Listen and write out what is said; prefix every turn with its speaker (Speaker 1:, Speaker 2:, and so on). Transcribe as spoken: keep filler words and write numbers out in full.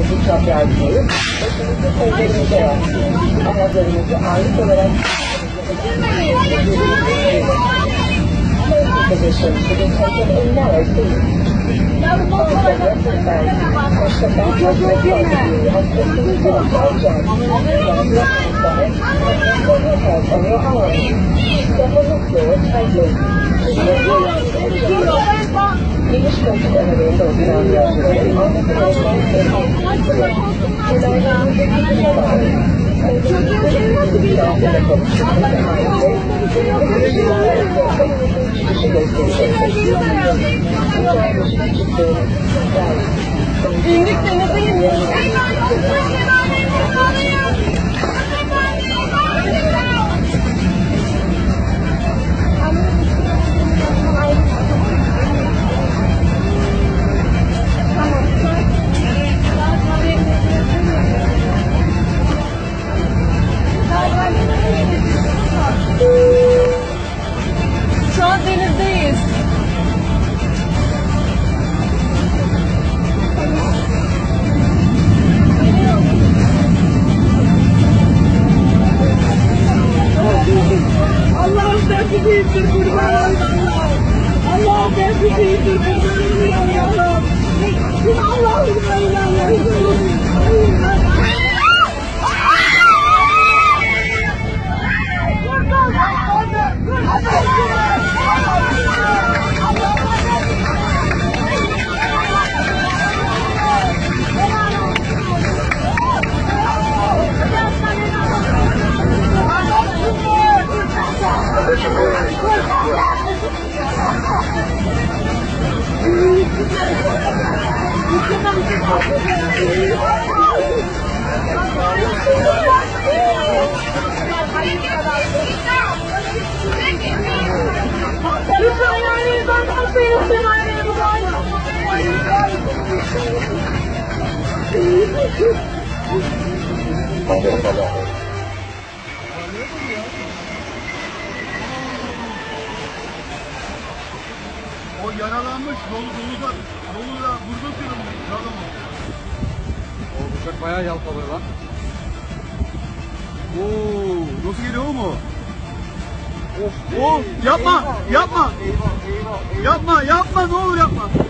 Speaker 1: Başınızı çapraz koyup, başınızı kollarınıza yaslayın. Ayaklarınızı ağırlık olarak position should be taken in narrow seats. Also, your seatbelt push the back of the front view and listen to the object. Rest your hands on it and rest on your head on your arms. Step on the floor tightly. Please straighten the windows down your way on the floor Çocuğun kendine nasıl bir İndik de ne diyeyim? Şu an denizdeyiz. Allah'ım sen büyüktür kurban. Allah'ım sen büyüktür kurban. Allah'ım sen büyüktür.
Speaker 2: O yaralanmış, dolu doluda, doluda burada sürülmüş, yaralanmış.
Speaker 3: O uçak bayağı yalpalıyor lan.
Speaker 2: Oo, nasıl geliyor o mu? Of, of, yapma, yapma, yapma, yapma, ne olur yapma.